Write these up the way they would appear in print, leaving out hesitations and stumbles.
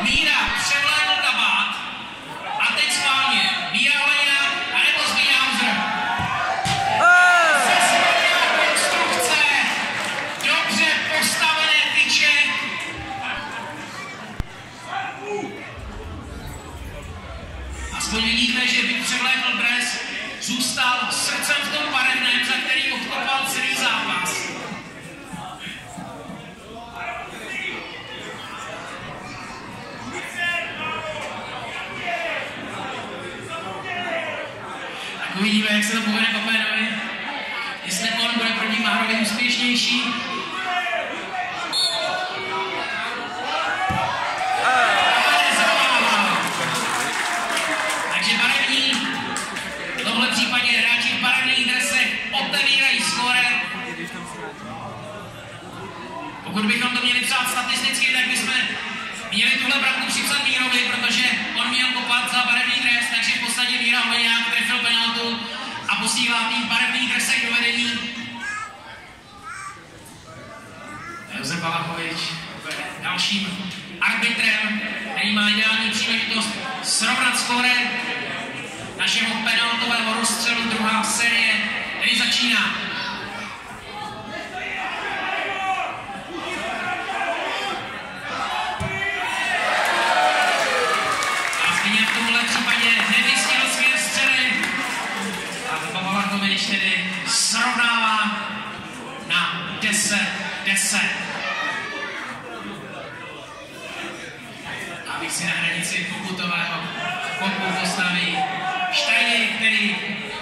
Míra převlékl kabát a teď schválně Míra Holejna anebo Zbigněk Hamzer. Zesmělá konstrukce, dobře postavené tyče. Aspoň vidíte, že by převlékl dres, zůstal srdcem v tom barevném, za který odkopal celý zápas. Tak uvidíme, jak se to povede Kopénovi. Jestli on bude proti Márovi úspěšnější. Takže barevní, v tomhle případě hráči v barevných dresech otevírají skóre. Pokud bychom to měli psát statisticky, tak bychom měli tuhle branku připsat Mírovi, protože on měl kopat za barevný dres, takže v podstatě Míra Holejňák trefil penaltu a posílá tým barevných dresech do vedení. Josef Balachovič bude dalším arbitrem, který má ideální příležitost srovnat skóre našeho penaltového rozstřelu. Druhá série, který začíná. A Zbigněk v tomhle případě nevystěl své střely. A Balachovič tedy srovnává na 10-10. Abych si na hranici pokutového kopu postaví Štajny, který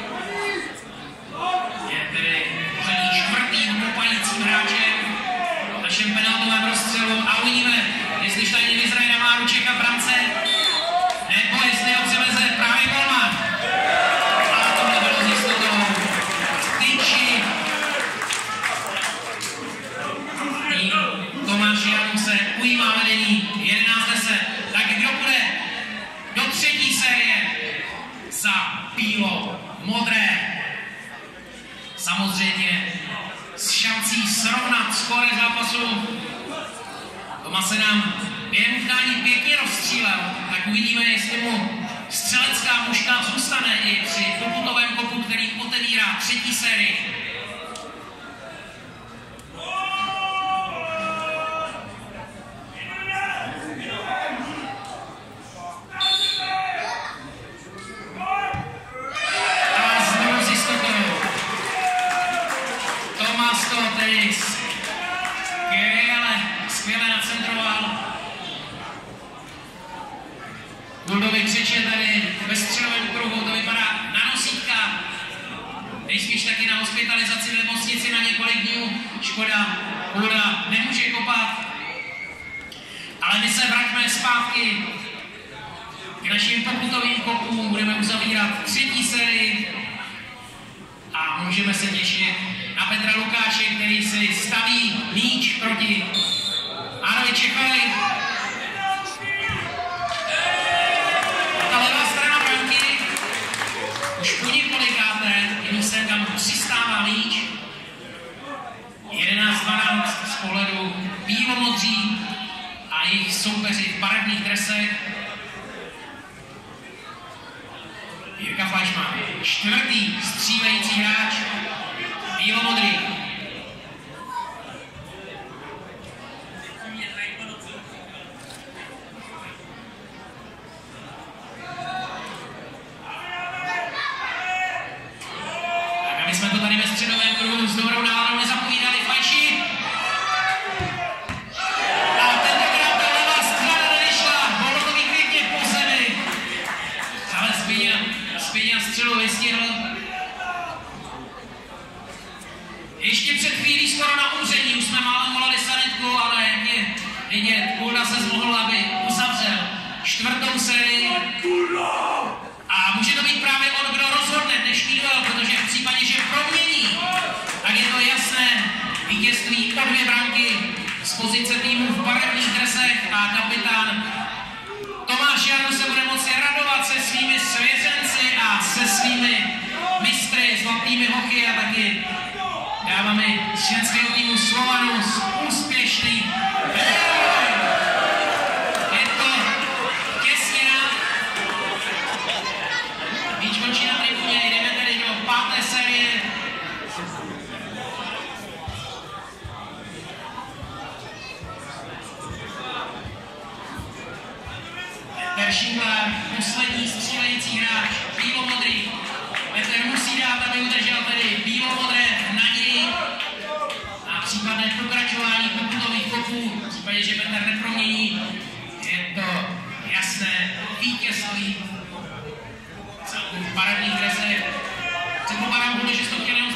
je tedy pořadí čtvrtým kopajícím hráčem v našem penaltovém rozstřelu a uvidíme, jestli Štajny vyzraje na Máruček a brance, nebo jestli ho převeze právě golman. A to nebylo s jistotou. Tyči Tomáš Janů se ujímá vedení 11-10. Tak kdo bude do třetí série za bílo-modré? Samozřejmě s šancí srovnat skóre zápasu. Toma se nám během utkání pěkně rozstřílel, tak uvidíme, jestli mu střelecká muška zůstane i při pokutovém kopu, který otevírá třetí sérii. Skvěle nacentroval. Kuldovi křiče tady ve střelovém kruhu, to vypadá na nosítka. Nejspíš taky na hospitalizaci v nemocnici na několik dnů. Škoda, Kulda nemůže kopat. Ale my se vraťme zpátky k našim pokutovým kopům. Budeme uzavírat třetí sérii a můžeme se těšit na Petra Lukáše, který si staví míč proti Árovi Čechovi. Ta levá strana branky už po několikáté, jenom se tam přistává míč. 11-12 z pohledu bílomodří a jejich soupeři v barevných dresech. Jirka Fleischmann, čtvrtý střílející hráč, bílomodrý. Tak aby jsme to tady ve středovém kruhu s dobrou náladou nezapovídali. Fajši. A tentokrát ta levá strana nevyšla. Bylo to výkvětně po zemi. Ale Zbigněk střelu vystihl. Ještě před chvílí skoro na umření, už jsme málem volali sanitku, ale jak je vidět, Kulda se zmohl, aby uzavřel čtvrtou sérii. A může to být právě on, kdo rozhodne dnešní duel, protože v případě, že promění, tak je to jasné vítězství o 2 branky z pozice týmu v barevných dresech a kapitán Tomáš Janů se bude moci radovat se svými svěřenci a se svými mistry, zlatými hoky a taky dáváme z ženského týmu Slovanus úspěšný. Je to Šingler, poslední střílející hráč, bílomodrý. Petr musí dát, aby udržel tedy bílomodré naději a případné pokračování pokutových kopů. V případě, že Petr nepromění, je to jasné vítězství celku v barevných dresech. Předpokládám, že jste to chtěli